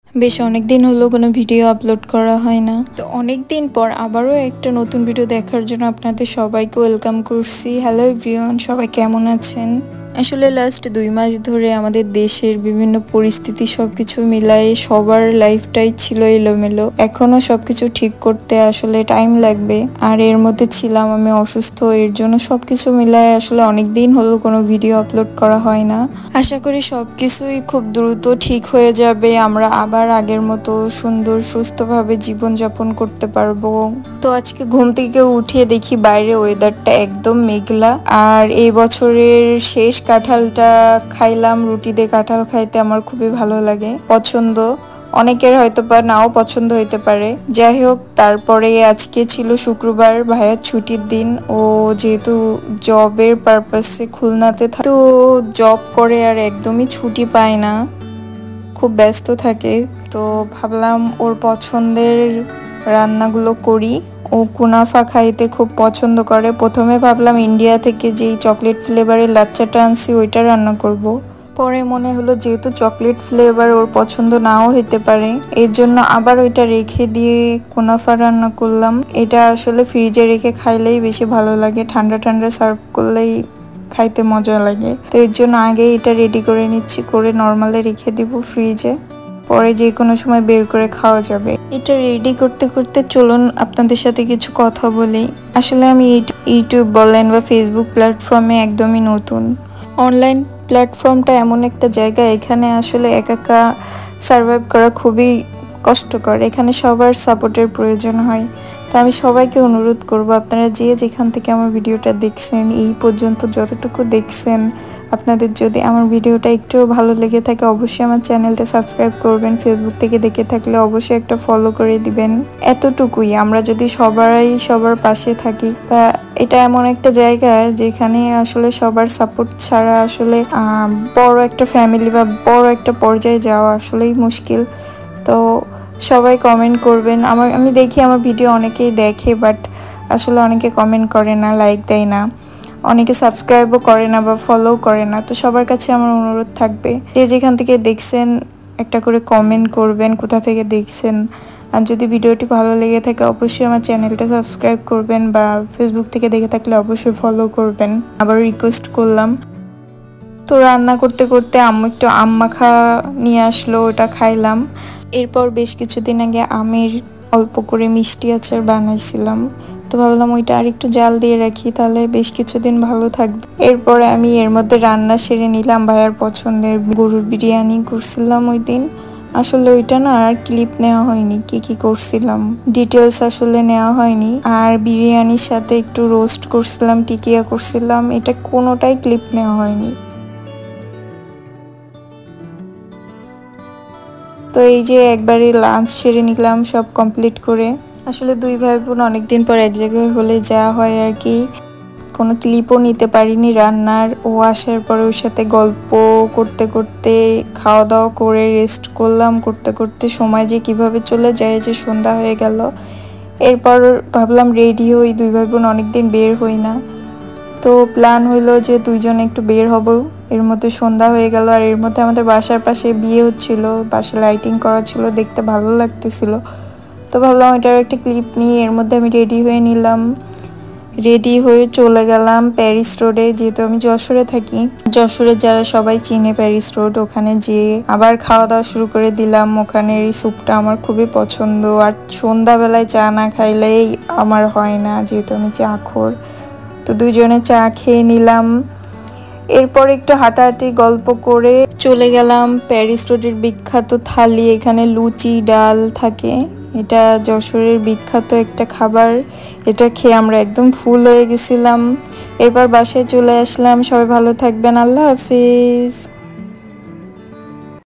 বেশ অনেক দিন হলো কোনো ভিডিও আপলোড করা হয় না, তো অনেক দিন পর আবারও একটা নতুন ভিডিও দেখার জন্য আপনাদের সবাইকে ওয়েলকাম করছি। হ্যালো এভরিওয়ান, সবাই কেমন আছেন? আসলে লাস্ট 2 মাস ধরে আমাদের দেশের বিভিন্ন পরিস্থিতি সবকিছু মিলাই সবার লাইফটাই ছিল এলোমেলো। এখনো সবকিছু ঠিক করতে আসলে টাইম লাগবে, আর এর মধ্যে ছিলাম আমি অসুস্থ, এর জন্য সবকিছু মিলাই আসলে অনেক দিন হলো কোনো ভিডিও আপলোড করা হয় না। আশা করি সবকিছুই খুব দ্রুত ঠিক হয়ে যাবে, আমরা আবার আগের মতো সুন্দর সুস্থভাবে জীবনযাপন করতে পারবো। তো আজকে ঘুম থেকে উঠিয়ে দেখি বাইরে ওয়েদারটা একদম মেঘলা, আর এই বছরের শেষ কাঁঠালটা খাইলাম। রুটি দিয়ে কাঁঠাল খাইতে আমার খুবই ভালো লাগে, পছন্দ। অনেকের হয়তো বা নাও পছন্দ হইতে পারে। যাই হোক, তারপরে আজকে ছিল শুক্রবার, ভাইয়ার ছুটির দিন। ও যেহেতু জবের পারপাসে খুলনাতে তো জব করে আর একদমই ছুটি পায় না, খুব ব্যস্ত থাকে। তো ভাবলাম ওর পছন্দের রান্নাগুলো করি। ও কুনাফা খাইতে খুব পছন্দ করে। প্রথমে ভাবলাম ইন্ডিয়া থেকে যেই চকলেট ফ্লেভারের লাচ্চাটা আনছি ওইটা রান্না করব। পরে মনে হলো যেহেতু চকলেট ফ্লেভার ওর পছন্দ নাও হইতে পারে, এর জন্য আবার ওইটা রেখে দিয়ে কুনাফা রান্না করলাম। এটা আসলে ফ্রিজে রেখে খাইলেই বেশি ভালো লাগে, ঠান্ডা ঠান্ডা সার্ভ করলেই খাইতে মজা লাগে। তো এর জন্য আগে এটা রেডি করে নিচ্ছি, করে নর্মালে রেখে দিব ফ্রিজে, পরে যে কোনো সময় বের করে খাওয়া যাবে। এটা রেডি করতে করতে চলুন আপনাদের সাথে কিছু কথা বলি। আসলে আমি ইউটিউব বলেন বা ফেসবুক প্ল্যাটফর্মে একদমই নতুন। অনলাইন প্ল্যাটফর্মটা এমন একটা জায়গা, এখানে আসলে একা সার্ভাইভ করা খুবই কষ্টকর। এখানে সবার সাপোর্টের প্রয়োজন হয়। তো আমি সবাইকে অনুরোধ করব, আপনারা যে যেখান থেকে আমার ভিডিওটা দেখছেন, এই পর্যন্ত যতটুকু দেখছেন, আপনাদের যদি আমার ভিডিওটা একটু ভালো লেগে থাকে অবশ্যই আমার চ্যানেলটা সাবস্ক্রাইব করবেন। ফেসবুক থেকে দেখে থাকলে অবশ্যই একটা ফলো করে দিবেন। এতটুকুই, আমরা যদি সবাই সবার পাশে থাকি, বা এটা এমন একটা জায়গা যেখানে আসলে সবার সাপোর্ট ছাড়া আসলে বড় একটা ফ্যামিলি বা বড় একটা পর্যায়ে যাওয়া আসলেই মুশকিল। তো সবাই কমেন্ট করবেন। আমি দেখি আমার ভিডিও অনেকেই দেখে, বাট আসলে অনেকে কমেন্ট করে না, লাইক দেয় না, অনেকে সাবস্ক্রাইবও করে না বা ফলো করে না। তো সবার কাছে আমার অনুরোধ থাকবে, যে যেখান থেকে দেখছেন একটা করে কমেন্ট করবেন কোথা থেকে দেখছেন। আর যদি ভিডিওটি ভালো লেগে থাকে অবশ্যই আমার চ্যানেলটা সাবস্ক্রাইব করবেন, বা ফেসবুক থেকে দেখে থাকলে অবশ্যই ফলো করবেন। আবার রিকোয়েস্ট করলাম। তো রান্না করতে করতে আম্মু একটু আম মাখা নিয়ে আসলো, ওটা খাইলাম। এরপর বেশ কিছুদিন আগে আমের অল্প করে মিষ্টি আচার বানাইছিলাম, তো ভাবলাম ওইটা আর একটু জাল দিয়ে রাখি, তাহলে বেশ কিছুদিন ভালো থাকবে। এরপরে আমি এর মধ্যে রান্না সেরে নিলাম। ভাইয়ার পছন্দের গরুর বিরিয়ানি করছিলাম ওই দিন। আসলে ওইটা না আর ক্লিপ নেওয়া হয়নি, কি করছিলাম ডিটেলস আসলে নেওয়া হয়নি। আর বিরিয়ানির সাথে একটু রোস্ট করছিলাম, টিকিয়া করছিলাম, এটা কোনোটাই ক্লিপ নেওয়া হয়নি। তো এই যে একবারে লাঞ্চ সেরে নিলাম সব কমপ্লিট করে। আসলে দুই ভাই বোন অনেকদিন পর এক জায়গায় হলে যা হয় আর কি, কোনো ক্লিপও নিতে পারিনি রান্নার। ও আসার পরে ওর সাথে গল্প করতে করতে খাওয়া দাওয়া করে রেস্ট করলাম, করতে করতে সময় যে কিভাবে চলে যায়, যে সন্ধ্যা হয়ে গেল। এরপর ভাবলাম রেডি হই, দুই ভাই বোন অনেকদিন বের হই না। তো প্ল্যান হইলো যে দুইজনে একটু বের হব। এর মধ্যে সন্ধ্যা হয়ে গেল, আর এর মধ্যে আমাদের বাসার পাশে বিয়ে হচ্ছিল, পাশে লাইটিং করা ছিল, দেখতে ভালো লাগতেছিল। তো ভাবলাম এটার একটা ক্লিপ নিয়ে এর মধ্যে আমি রেডি হয়ে নিলাম। রেডি হয়ে চলে গেলাম প্যারিস রোডে, যেহেতু আমি যশোরে থাকি। যশোরে যারা সবাই চিনে প্যারিস রোড, ওখানে যেয়ে আবার খাওয়া দাওয়া শুরু করে দিলাম। ওখানের এই স্যুপটা আমার খুবই পছন্দ, আর সন্ধ্যাবেলায় চা না খাইলেই আমার হয় না, যেহেতু আমি চাখোর। তো দুইজনে চা খেয়ে নিলাম। এরপর একটু হাঁটাহাঁটি গল্প করে চলে গেলাম প্যারিস রোডের বিখ্যাত থালি। এখানে লুচি ডাল থাকে, এটা যশোরের বিখ্যাত একটা খাবার। এটা খেয়ে আমরা একদম ফুল হয়ে গেছিলাম। এরপর বাসায় চলে আসলাম। সবাই ভালো থাকবেন, আল্লাহ হাফিজ।